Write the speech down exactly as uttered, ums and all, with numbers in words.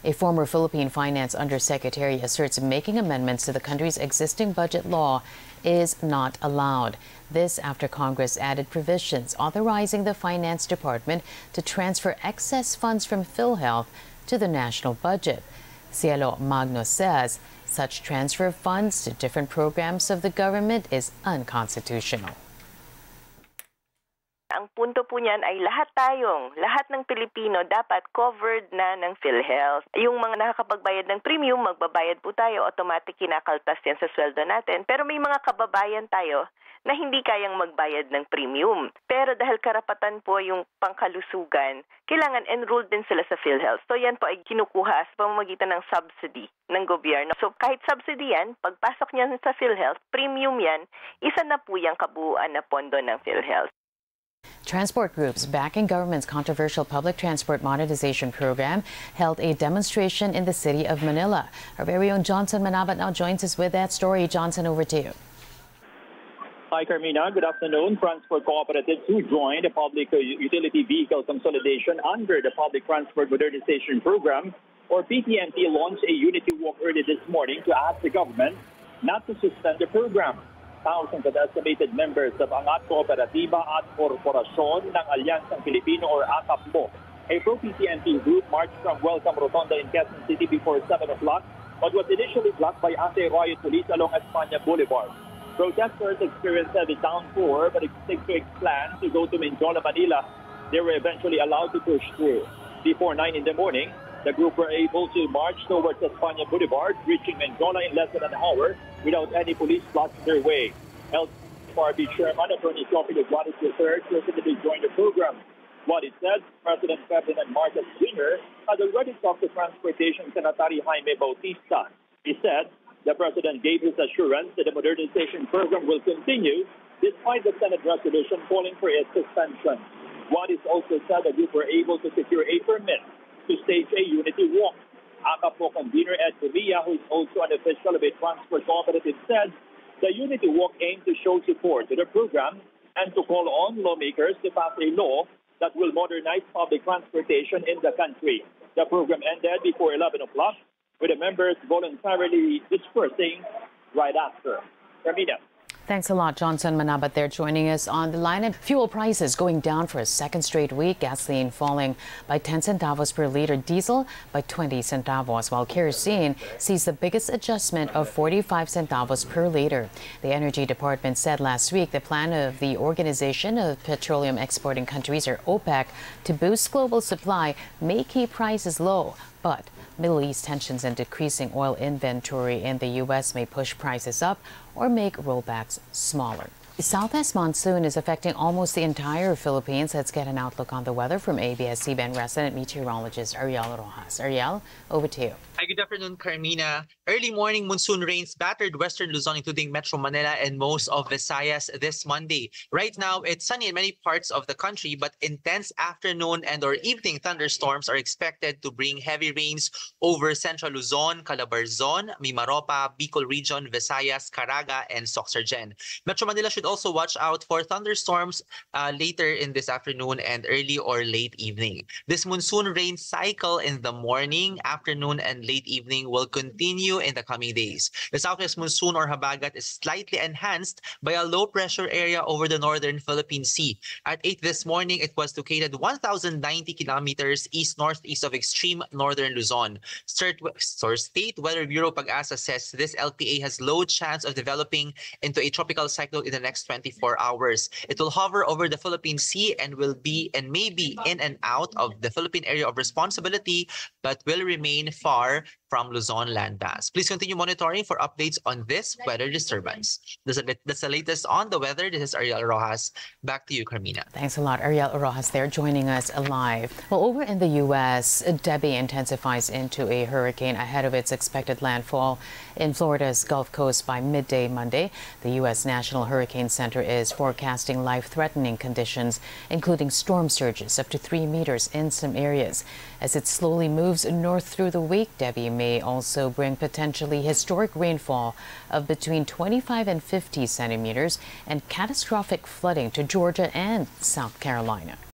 A former Philippine Finance Undersecretary asserts making amendments to the country's existing budget law is not allowed. This after Congress added provisions authorizing the Finance Department to transfer excess funds from PhilHealth to the national budget. Cielo Magno says such transfer of funds to different programs of the government is unconstitutional. Ang punto po niyan ay lahat tayong, lahat ng Pilipino dapat covered na ng PhilHealth. Yung mga nakakapagbayad ng premium, magbabayad po tayo, automatic kinakaltas yan sa sweldo natin. Pero may mga kababayan tayo na hindi kayang magbayad ng premium. Pero dahil karapatan po yung pangkalusugan, kailangan enrolled din sila sa PhilHealth. So yan po ay kinukuha sa pamamagitan ng subsidy ng gobyerno. So kahit subsidy yan, pagpasok niyan sa PhilHealth, premium yan, isa na po yung kabuuan na pondo ng PhilHealth. Transport groups backing government's controversial public transport monetization program held a demonstration in the city of Manila. Our very own Johnson Manabat now joins us with that story. Johnson, over to you. Hi, Carmina. Good afternoon. Transport cooperatives who joined the Public Utility Vehicle Consolidation under the Public Transport Modernization Program, or P T M P, launched a unity walk early this morning to ask the government not to suspend the program. Thousands of estimated members of Angat Kooperatiba at Korporasyon ng Alyansang Pilipino or AKAPMO, a pro-P T M P group, marched from Welcome Rotonda in Quezon City before seven o'clock, but was initially blocked by anti-riot police along Espana Boulevard. Protesters experienced heavy downpour but stick to its plan to go to Menjola, Manila. They were eventually allowed to push through. Before nine in the morning, the group were able to march towards Espana Boulevard, reaching Menjola in less than an hour without any police blocking their way. L F R B Chairman Attorney Sophie Guadis the third personally joined the program. What it said, President Ferdinand Marcos Junior had already talked to Transportation Secretary Jaime Bautista. He said the President gave his assurance that the modernization program will continue despite the Senate resolution calling for its suspension. Guadis also said the group were able to secure a permit to stage a unity walk. AKAPMO convener Ed Sevilla, who is also an official of a transport cooperative, said the unity walk aimed to show support to the program and to call on lawmakers to pass a law that will modernize public transportation in the country. The program ended before eleven o'clock, with the members voluntarily dispersing right after. Carmina. Thanks a lot, Johnson Manabat there joining us on the line. And fuel prices going down for a second straight week. Gasoline falling by ten centavos per liter, diesel by twenty centavos, while kerosene sees the biggest adjustment of forty-five centavos per liter. The Energy Department said last week the plan of the Organization of Petroleum Exporting Countries, or OPEC, to boost global supply may keep prices low. But Middle East tensions and decreasing oil inventory in the U S may push prices up or make rollbacks smaller. The southwest monsoon is affecting almost the entire Philippines. Let's get an outlook on the weather from A B S C B N resident meteorologist Ariel Rojas. Ariel, over to you. Hi, good afternoon, Carmina. Early morning monsoon rains battered western Luzon, including Metro Manila and most of Visayas this Monday. Right now, it's sunny in many parts of the country, but intense afternoon and or evening thunderstorms are expected to bring heavy rains over central Luzon, Calabarzon, Mimaropa, Bicol region, Visayas, Caraga, and Soxargen. Metro Manila should also watch out for thunderstorms uh, later in this afternoon and early or late evening. This monsoon rain cycle in the morning, afternoon, and late evening will continue in the coming days. The southwest monsoon or habagat is slightly enhanced by a low pressure area over the northern Philippine Sea. At eight this morning, it was located one thousand ninety kilometers east-northeast of extreme northern Luzon. State Weather Bureau Pag-asa says this L P A has low chance of developing into a tropical cyclone in the next twenty-four hours. It will hover over the Philippine Sea and will be and may be in and out of the Philippine area of responsibility, but will remain far from Luzon landmass. Please continue monitoring for updates on this weather disturbance. That's, a, that's the latest on the weather. This is Ariel Rojas. Back to you, Carmina. Thanks a lot, Ariel Rojas there joining us live. Well, over in the U S, Debbie intensifies into a hurricane ahead of its expected landfall in Florida's Gulf Coast by midday Monday. The U S National Hurricane Center is forecasting life-threatening conditions, including storm surges up to three meters in some areas. As it slowly moves north through the week, Debbie may also bring potentially historic rainfall of between twenty-five and fifty centimeters and catastrophic flooding to Georgia and South Carolina.